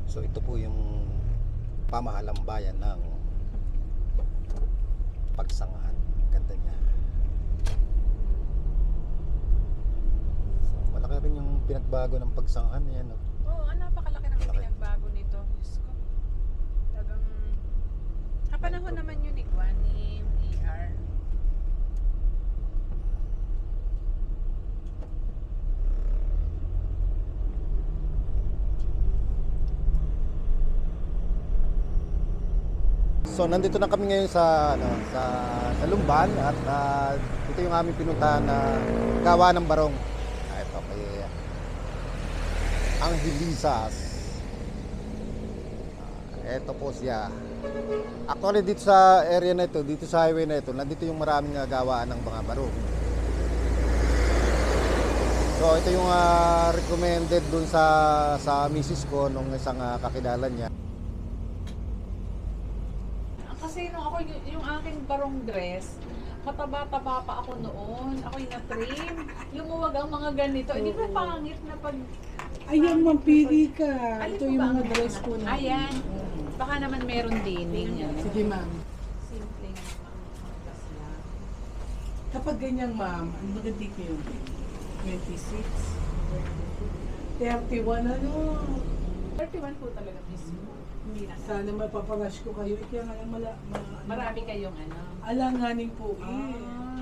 So ito po yung pamahalang bayan ng Pagsangahan. Ganda niya. So, malaki rin yung pinagbago ng Pagsangahan. Ayan, oh. Oo, napakalaki ng Malaki. pinagbago nito. Diyos ko. Talagang kapanahon naman yun ni Juan, ni ER. So nandito na kami ngayon sa sa Lumban at ito yung aming pinuntahan na gawa ng barong. Ito kay Angelisas. Ito po siya. Actually dito sa area na ito, dito sa highway na ito, nandito yung maraming gawaan ng mga barong. So ito yung recommended dun sa misis ko nung isang kakilala niya. Kasi nung ako yung aking barong dress, mataba-taba pa ako noon. Ako yung na-trim. Lumuwag ang mga ganito. Hindi ba pangit na pag... Ayan, mampili ka. Alin Ito po yung ba? mga dress ko na. Ayan. Baka naman meron dining yan. Sige, ma'am. Simple nga mga kasla. Kapag ganyan, ma'am, ano ba ganti ko yun? 26? 31, ano? 31 po talaga mismo. Hindi na. Sana mapaparash ko kayo. Kaya nga lang Marami kayong ano. alanganin po eh. Ah.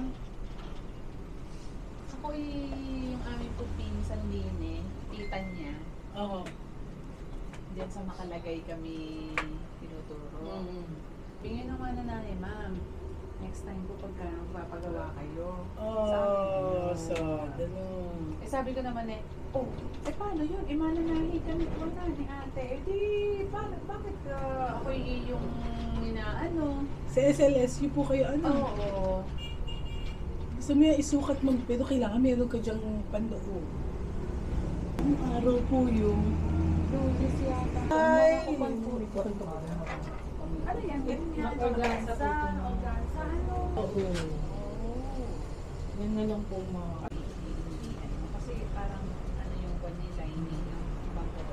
Ako yung aming po pinsan din eh. Tita niya. Oo. Diyan sa Makalagay kami tinuturo. Mm. Pingin naman na nanay, ma'am. Next time po pagka magpapagawa kayo. Oh, sa so, amin. ganun. Eh sabi ko naman eh, oh, eh paano yun? Eh mananahi kami po na ni ate. Eh di, paano, bakit ako yung inaano? Sa SLSU po kayo, ano? Oo. Gusto mo yan isukat mo, pero kailangan meron ka dyang panloob. Ang araw po yung... Lunes yata. Ay! Ano yan? Ganyan. Organza. Organza. Ano? Oo. Yan na lang po, ma. Kasi parang ano yung kwan nila, hindi yung ibang ko.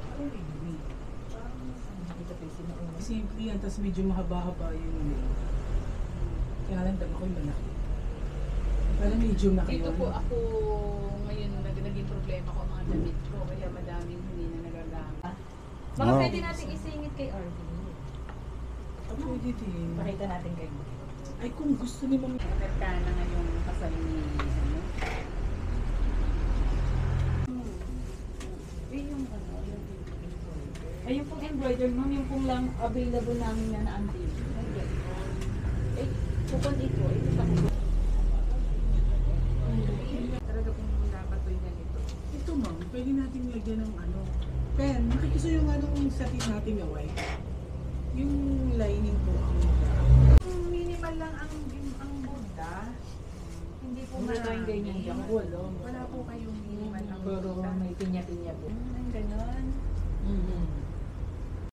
Simple yan, tapos medyo mahaba-haba yung kaya lang dama ko yung malaki. Parang medium na kayo. Dito po ako ngayon naging problema ko ang mga damit ko kaya madaming hindi na nagagamit. Baka Oh. pwede natin isingit kay RV. Pwede din. Pakita natin kay mo. Ay, kung gusto ni Mami. Nakita na nga yung kasal ni ano. Yung ano, yung ay yung pong embroider ma'am, yung pong lang available namin na na-unveil. Eh, kupon ito sa kupon. Talaga pong dapat to yung ganito. Ito, Ma'am, pwede natin lagyan ng ano. Pen, nakikita yung anong satin natin na white. Yung lining po ang Minimal lang ang Buddha. Hindi po Wala tayong ganyan dyan. Wala po kayong minimal ang Pero Buddha. may pinya-pinya po. Ang ganon. Mm-hmm.